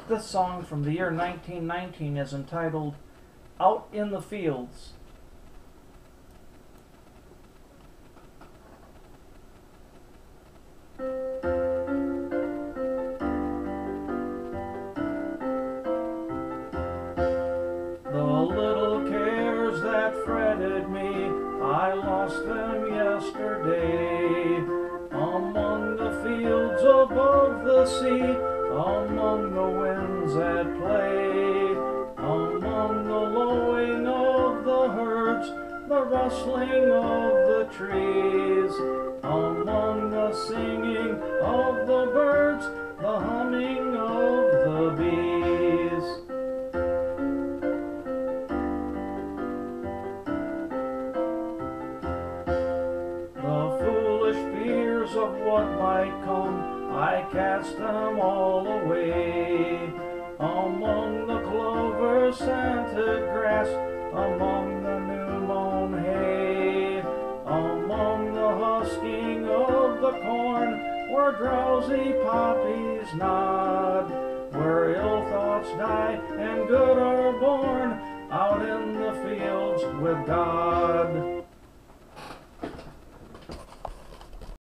This song from the year 1919 is entitled Out in the Fields. The little cares that fretted me, I lost them yesterday. Among the fields above the sea, among the winds at play, among the lowing of the herds, the rustling of the trees, among the singing of the birds, the humming of the bees. The foolish fears of what might come, I cast them all away. Among the clover scented grass, among the new mown hay, among the husking of the corn, where drowsy poppies nod, where ill thoughts die and good are born, out in the fields with God.